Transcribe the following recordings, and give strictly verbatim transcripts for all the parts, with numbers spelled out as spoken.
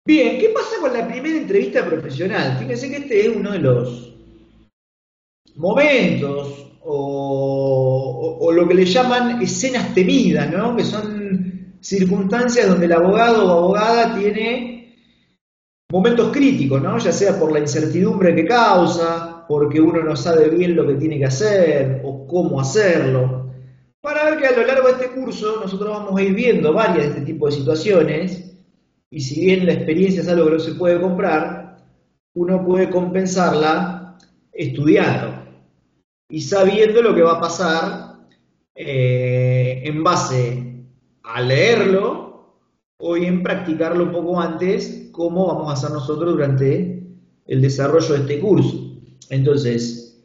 Bien, ¿qué pasa con la primera entrevista profesional? Fíjense que este es uno de los momentos o, o- o lo que le llaman escenas temidas, ¿no? Que son circunstancias donde el abogado o abogada tiene momentos críticos, ¿no? Ya sea por la incertidumbre que causa, porque uno no sabe bien lo que tiene que hacer o cómo hacerlo. Para ver que a lo largo de este curso nosotros vamos a ir viendo varias de este tipo de situaciones y si bien la experiencia es algo que no se puede comprar, uno puede compensarla estudiando y sabiendo lo que va a pasar eh, en base a leerlo o en practicarlo un poco antes, como vamos a hacer nosotros durante el desarrollo de este curso. Entonces,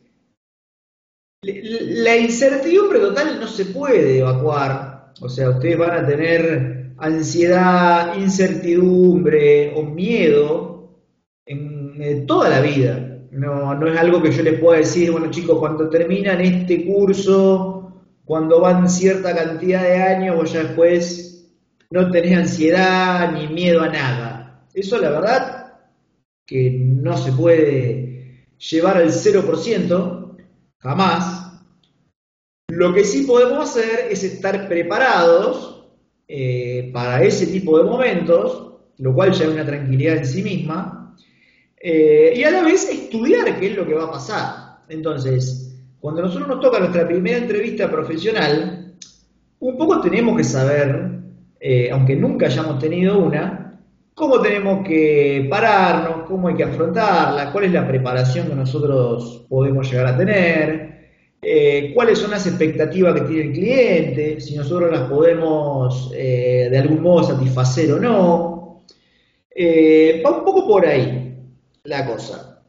la incertidumbre total no se puede evacuar, o sea, ustedes van a tener ansiedad, incertidumbre o miedo en, en toda la vida. No, no es algo que yo les pueda decir, bueno chicos, cuando terminan este curso, cuando van cierta cantidad de años, vos ya después no tenés ansiedad ni miedo a nada. Eso la verdad que no se puede llevar al cero por ciento, jamás. Lo que sí podemos hacer es estar preparados eh, para ese tipo de momentos, lo cual ya es una tranquilidad en sí misma, eh, y a la vez estudiar qué es lo que va a pasar. Entonces, cuando a nosotros nos toca nuestra primera entrevista profesional, un poco tenemos que saber, eh, aunque nunca hayamos tenido una, cómo tenemos que pararnos, cómo hay que afrontarla, cuál es la preparación que nosotros podemos llegar a tener, eh, cuáles son las expectativas que tiene el cliente, si nosotros las podemos eh, de algún modo satisfacer o no. Eh, va un poco por ahí la cosa.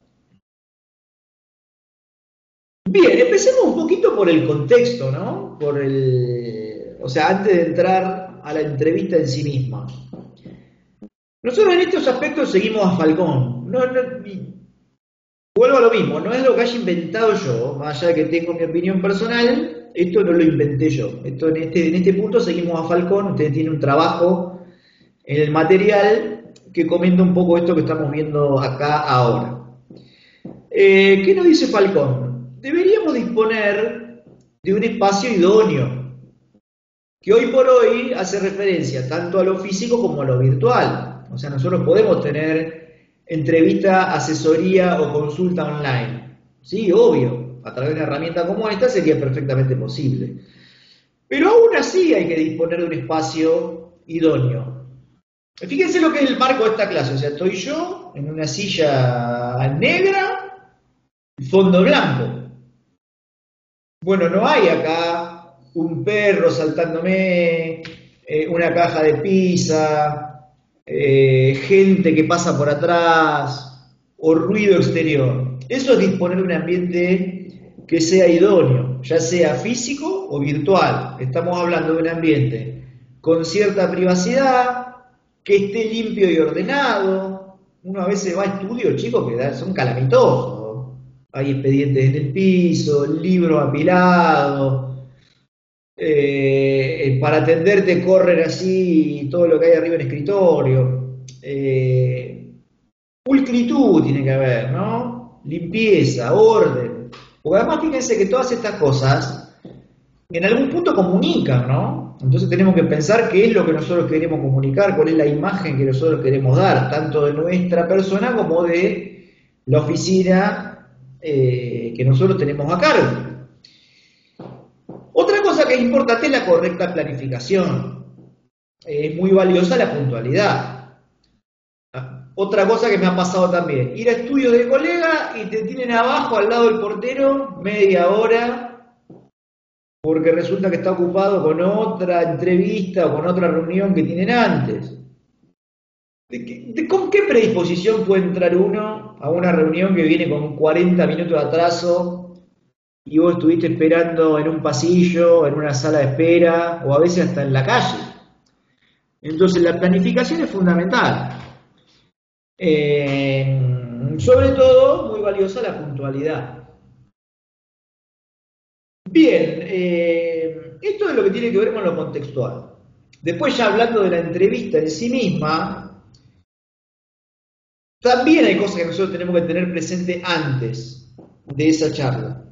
Bien, empecemos un poquito por el contexto, ¿no? Por el, o sea, antes de entrar a la entrevista en sí misma. Nosotros en estos aspectos seguimos a Falcón. No, no, vuelvo a lo mismo, no es lo que haya inventado yo, más allá de que tengo mi opinión personal, esto no lo inventé yo. Esto, en, este, en este punto seguimos a Falcón, ustedes tienen un trabajo en el material que comenta un poco esto que estamos viendo acá ahora. Eh, ¿Qué nos dice Falcón? Deberíamos disponer de un espacio idóneo, que hoy por hoy hace referencia tanto a lo físico como a lo virtual. O sea, nosotros podemos tener entrevista, asesoría o consulta online. Sí, obvio, a través de una herramienta como esta sería perfectamente posible. Pero aún así hay que disponer de un espacio idóneo. Fíjense lo que es el marco de esta clase. O sea, estoy yo en una silla negra, fondo blanco. Bueno, no hay acá un perro saltándome, eh, una caja de pizza, eh, gente que pasa por atrás o ruido exterior. Eso es disponer de un ambiente que sea idóneo, ya sea físico o virtual. Estamos hablando de un ambiente con cierta privacidad, que esté limpio y ordenado. Uno a veces va a estudios, chicos, que son calamitosos. Hay expedientes en el piso, libros apilados, eh, para atenderte corren así todo lo que hay arriba en el escritorio. Eh, pulcritud tiene que haber, ¿no? Limpieza, orden. Porque además fíjense que todas estas cosas en algún punto comunican, ¿no? Entonces tenemos que pensar qué es lo que nosotros queremos comunicar, cuál es la imagen que nosotros queremos dar, tanto de nuestra persona como de la oficina eh, que nosotros tenemos a cargo. Otra cosa que es importante es la correcta planificación. Es muy valiosa la puntualidad. Otra cosa que me ha pasado también, ir a estudio de colega y te tienen abajo al lado del portero media hora porque resulta que está ocupado con otra entrevista o con otra reunión que tienen antes. ¿De qué, de, ¿Con qué predisposición puede entrar uno a una reunión que viene con cuarenta minutos de atraso y vos estuviste esperando en un pasillo, en una sala de espera o a veces hasta en la calle? Entonces la planificación es fundamental. Eh, sobre todo, muy valiosa la puntualidad. Bien, eh, esto es lo que tiene que ver con lo contextual. Después ya hablando de la entrevista en sí misma, también hay cosas que nosotros tenemos que tener presente antes de esa charla.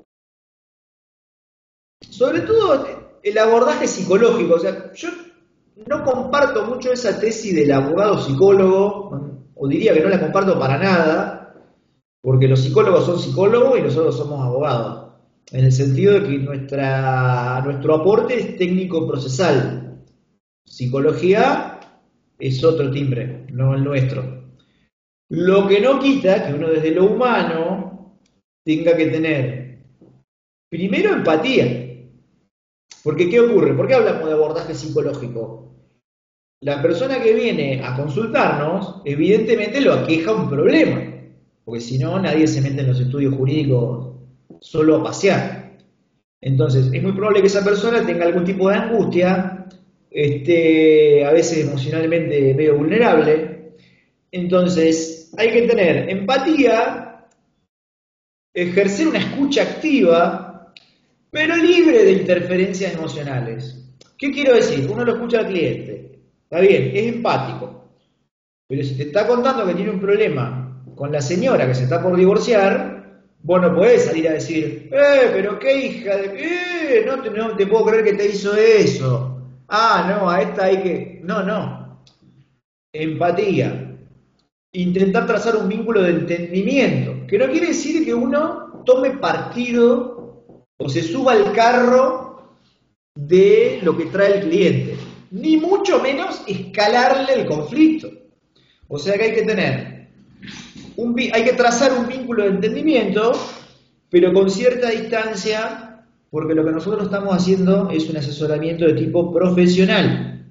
Sobre todo el abordaje psicológico. O sea, yo no comparto mucho esa tesis del abogado psicólogo, o diría que no la comparto para nada, porque los psicólogos son psicólogos y nosotros somos abogados, en el sentido de que nuestra, nuestro aporte es técnico-procesal. Psicología es otro timbre, no el nuestro. Lo que no quita que uno desde lo humano tenga que tener, primero, empatía. Porque, ¿qué ocurre? ¿Por qué hablamos de abordaje psicológico? La persona que viene a consultarnos, evidentemente lo aqueja un problema, porque si no, nadie se mete en los estudios jurídicos solo a pasear. Entonces, es muy probable que esa persona tenga algún tipo de angustia, esté a veces emocionalmente medio vulnerable. Entonces, hay que tener empatía, ejercer una escucha activa, pero libre de interferencias emocionales. ¿Qué quiero decir? Uno lo escucha al cliente, está bien, es empático, pero si te está contando que tiene un problema con la señora que se está por divorciar, vos no podés salir a decir, eh, pero qué hija de... Eh, no te, no te puedo creer que te hizo eso. Ah, no, a esta hay que... No, no. Empatía. Intentar trazar un vínculo de entendimiento, que no quiere decir que uno tome partido o se suba al carro de lo que trae el cliente, ni mucho menos escalarle el conflicto. O sea que hay que tener, un, hay que trazar un vínculo de entendimiento, pero con cierta distancia, porque lo que nosotros estamos haciendo es un asesoramiento de tipo profesional.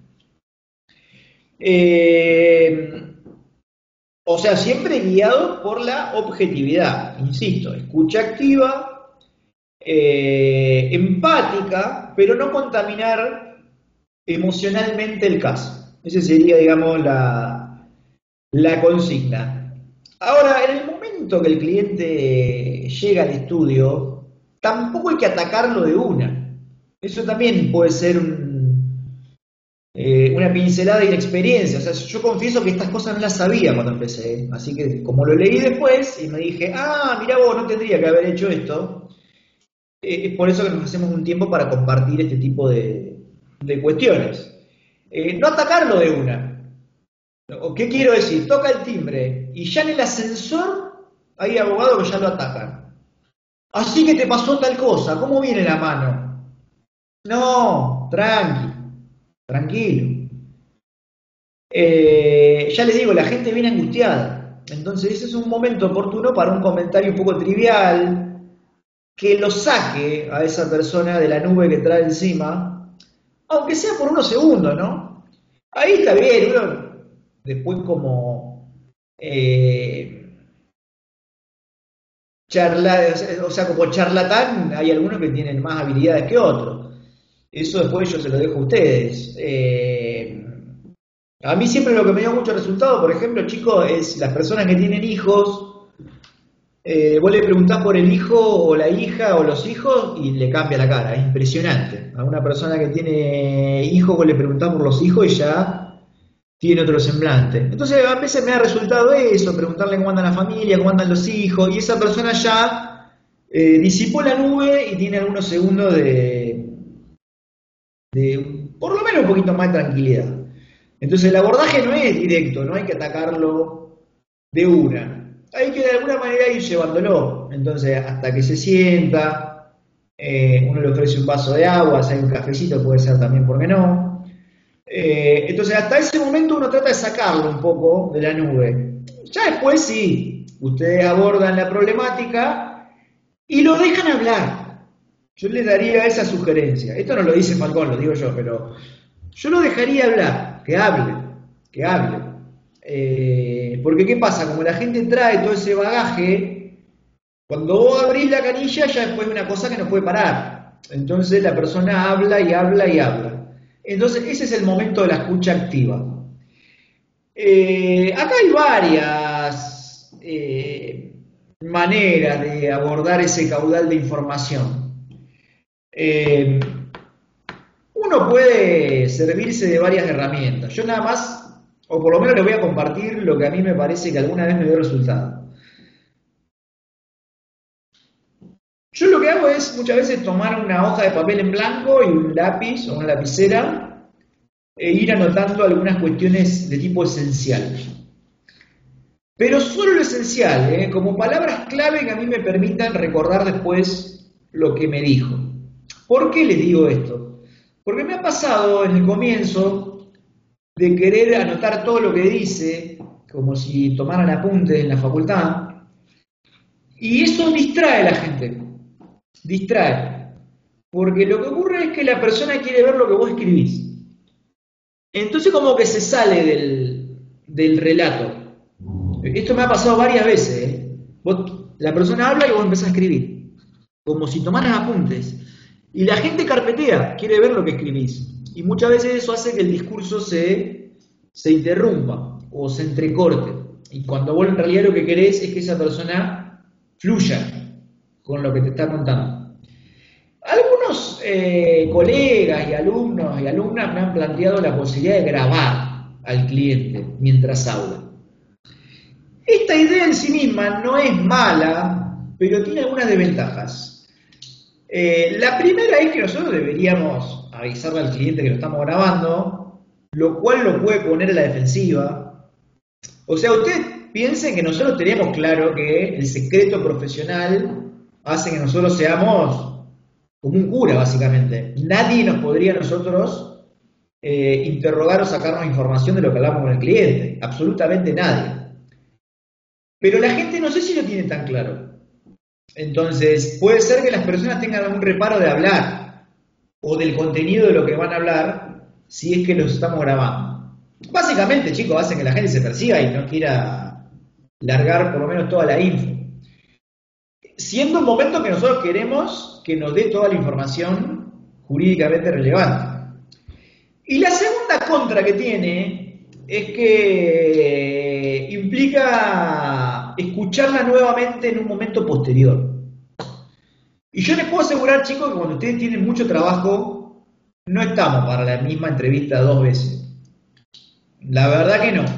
Eh... O sea, siempre guiado por la objetividad, insisto, escucha activa, eh, empática, pero no contaminar emocionalmente el caso. Esa sería, digamos, la, la consigna. Ahora, en el momento que el cliente llega al estudio, tampoco hay que atacarlo de una. Eso también puede ser un... Eh, una pincelada de inexperiencia. O sea, yo confieso que estas cosas no las sabía cuando empecé, así que como lo leí después y me dije, ah, mirá vos, no tendría que haber hecho esto, eh, es por eso que nos hacemos un tiempo para compartir este tipo de, de cuestiones. Eh, no atacarlo de una. ¿Qué quiero decir? Toca el timbre y ya en el ascensor hay abogados que ya lo atacan. Así que te pasó tal cosa, ¿cómo viene la mano? No, tranqui. Tranquilo. Eh, ya les digo, la gente viene angustiada. Entonces ese es un momento oportuno para un comentario un poco trivial que lo saque a esa persona de la nube que trae encima, aunque sea por unos segundos, ¿no? Ahí está bien, uno después como eh, charla, o sea, como charlatán, hay algunos que tienen más habilidades que otros. Eso después yo se lo dejo a ustedes. Eh, a mí siempre lo que me dio mucho resultado, por ejemplo, chicos, es las personas que tienen hijos. Eh, vos le preguntás por el hijo o la hija o los hijos y le cambia la cara, es impresionante. A una persona que tiene hijos, vos le preguntás por los hijos y ya tiene otro semblante. Entonces a veces me ha resultado eso, preguntarle cómo anda la familia, cómo andan los hijos, y esa persona ya eh, disipó la nube y tiene algunos segundos de... de por lo menos un poquito más de tranquilidad. Entonces el abordaje no es directo, no hay que atacarlo de una, hay que de alguna manera ir llevándolo. Entonces hasta que se sienta, eh, uno le ofrece un vaso de agua, si hay un cafecito puede ser también, ¿por qué no? Eh, entonces hasta ese momento uno trata de sacarlo un poco de la nube. Ya después sí, ustedes abordan la problemática y lo dejan hablar. Yo le daría esa sugerencia. Esto no lo dice Falcón, lo digo yo, pero yo lo dejaría hablar, que hable, que hable. Eh, porque ¿qué pasa? Como la gente trae todo ese bagaje, cuando vos abrís la canilla ya después es una cosa que no puede parar. Entonces la persona habla y habla y habla. Entonces ese es el momento de la escucha activa. Eh, acá hay varias eh, maneras de abordar ese caudal de información. Eh, uno puede servirse de varias herramientas. Yo nada más O por lo menos les voy a compartir lo que a mí me parece que alguna vez me dio resultado. Yo lo que hago es muchas veces tomar una hoja de papel en blanco y un lápiz o una lapicera e ir anotando algunas cuestiones de tipo esencial. Pero solo lo esencial, ¿eh? Como palabras clave que a mí me permitan recordar después lo que me dijo. ¿Por qué les digo esto? Porque me ha pasado en el comienzo de querer anotar todo lo que dice, como si tomaran apuntes en la facultad, y eso distrae a la gente, distrae, porque lo que ocurre es que la persona quiere ver lo que vos escribís. Entonces como que se sale del, del relato. Esto me ha pasado varias veces, ¿eh? Vos, la persona habla y vos empezás a escribir, como si tomaras apuntes. Y la gente carpetea, quiere ver lo que escribís. Y muchas veces eso hace que el discurso se, se interrumpa o se entrecorte. Y cuando vos en realidad lo que querés es que esa persona fluya con lo que te está contando. Algunos eh, colegas y alumnos y alumnas me han planteado la posibilidad de grabar al cliente mientras habla. Esta idea en sí misma no es mala, pero tiene algunas desventajas. Eh, la primera es que nosotros deberíamos avisarle al cliente que lo estamos grabando, lo cual lo puede poner a la defensiva. O sea, usted piense que nosotros tenemos claro que el secreto profesional hace que nosotros seamos como un cura, básicamente. Nadie nos podría a nosotros eh, interrogar o sacarnos información de lo que hablamos con el cliente. Absolutamente nadie. Pero la gente no sé si lo tiene tan claro. Entonces, puede ser que las personas tengan algún reparo de hablar o del contenido de lo que van a hablar si es que los estamos grabando. Básicamente, chicos, hacen que la gente se persiga y no quiera largar por lo menos toda la info. Siendo un momento que nosotros queremos que nos dé toda la información jurídicamente relevante. Y la segunda contra que tiene es que implica escucharla nuevamente en un momento posterior. Y yo les puedo asegurar, chicos, que cuando ustedes tienen mucho trabajo, no estamos para la misma entrevista dos veces. La verdad que no.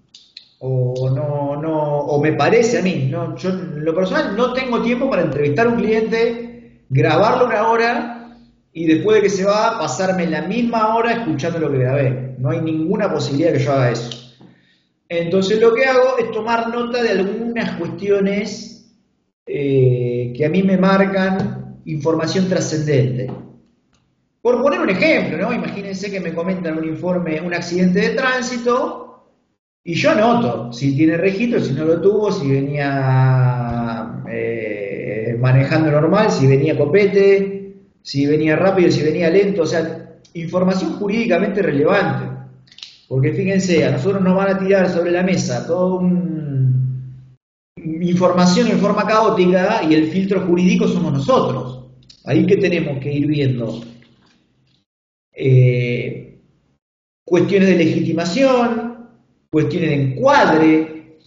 O no, no, o me parece a mí, no, yo en lo personal no tengo tiempo para entrevistar a un cliente, grabarlo una hora y después de que se va, pasarme la misma hora escuchando lo que grabé. No hay ninguna posibilidad que yo haga eso. Entonces lo que hago es tomar nota de algunas cuestiones eh, que a mí me marcan información trascendente. Por poner un ejemplo, ¿no? Imagínense que me comentan un informe, un accidente de tránsito, y yo anoto si tiene registro, si no lo tuvo, si venía eh, manejando normal, si venía copete, si venía rápido, si venía lento, o sea, información jurídicamente relevante. Porque fíjense, a nosotros nos van a tirar sobre la mesa toda un, información en forma caótica y el filtro jurídico somos nosotros. Ahí que tenemos que ir viendo eh, cuestiones de legitimación, cuestiones de encuadre,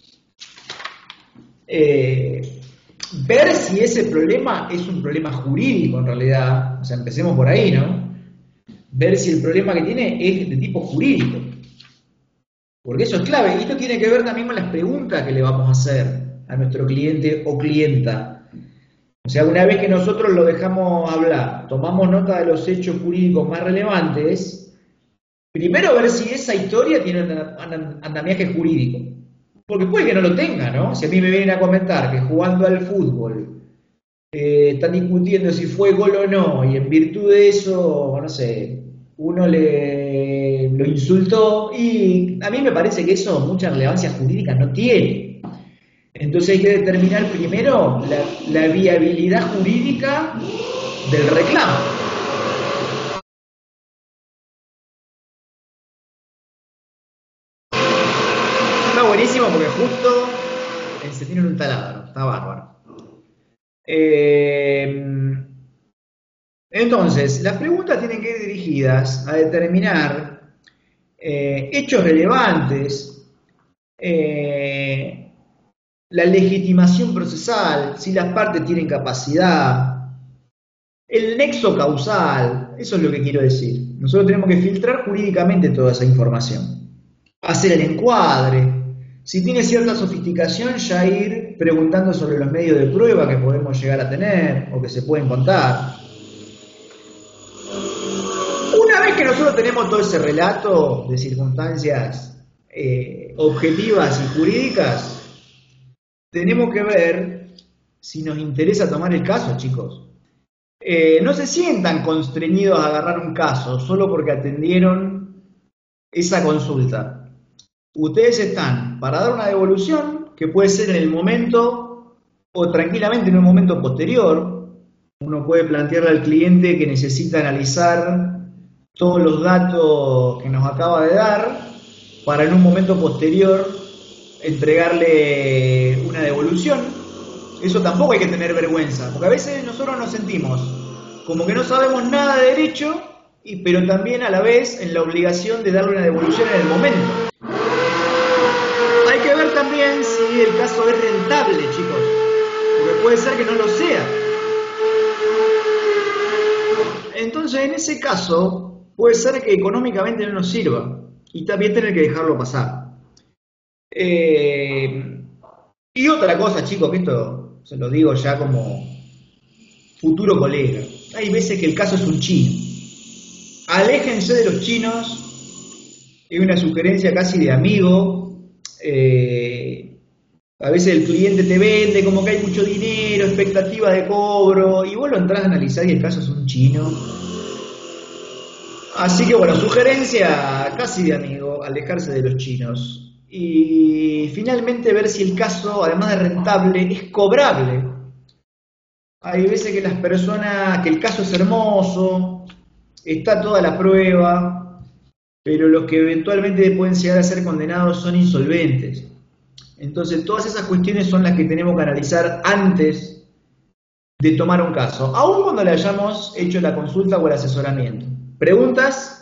eh, ver si ese problema es un problema jurídico en realidad, o sea, empecemos por ahí, ¿no? Ver si el problema que tiene es de tipo jurídico. Porque eso es clave, y esto tiene que ver también con las preguntas que le vamos a hacer a nuestro cliente o clienta. O sea, una vez que nosotros lo dejamos hablar, tomamos nota de los hechos jurídicos más relevantes, primero ver si esa historia tiene un andamiaje jurídico. Porque puede que no lo tenga, ¿no? Si a mí me vienen a comentar que jugando al fútbol eh, están discutiendo si fue gol o no, y en virtud de eso, no sé, uno le lo insultó, y a mí me parece que eso mucha relevancia jurídica no tiene. Entonces hay que determinar primero la, la viabilidad jurídica del reclamo. Está buenísimo porque justo encendieron un taladro, está bárbaro. Eh, entonces, las preguntas tienen que ir dirigidas a determinar eh, hechos relevantes, eh, la legitimación procesal, si las partes tienen capacidad, el nexo causal, eso es lo que quiero decir. Nosotros tenemos que filtrar jurídicamente toda esa información. hacer el encuadre. Si tiene cierta sofisticación, ya ir preguntando sobre los medios de prueba que podemos llegar a tener o que se pueden contar. Una vez que nosotros tenemos todo ese relato de circunstancias eh, objetivas y jurídicas, tenemos que ver si nos interesa tomar el caso, chicos. Eh, no se sientan constreñidos a agarrar un caso solo porque atendieron esa consulta. Ustedes están para dar una devolución, que puede ser en el momento o tranquilamente en un momento posterior. Uno puede plantearle al cliente que necesita analizar todos los datos que nos acaba de dar para en un momento posterior entregarle una devolución. Eso tampoco hay que tener vergüenza, porque a veces nosotros nos sentimos como que no sabemos nada de derecho, y, pero también a la vez en la obligación de darle una devolución en el momento. Hay que ver también si el caso es rentable, chicos, porque puede ser que no lo sea. Entonces, en ese caso, puede ser que económicamente no nos sirva y también tener que dejarlo pasar. Eh, y otra cosa, chicos, que esto se lo digo ya como futuro colega. Hay veces que el caso es un chino. Aléjense de los chinos. Es una sugerencia casi de amigo. Eh, a veces el cliente te vende como que hay mucho dinero, expectativa de cobro, y vos lo entrás a analizar y el caso es un chino. Así que bueno, sugerencia casi de amigo, alejarse de los chinos. Y finalmente ver si el caso, además de rentable, es cobrable. Hay veces que las personas, que el caso es hermoso, está toda la prueba, pero los que eventualmente pueden llegar a ser condenados son insolventes. Entonces todas esas cuestiones son las que tenemos que analizar antes de tomar un caso, aun cuando le hayamos hecho la consulta o el asesoramiento. ¿Preguntas?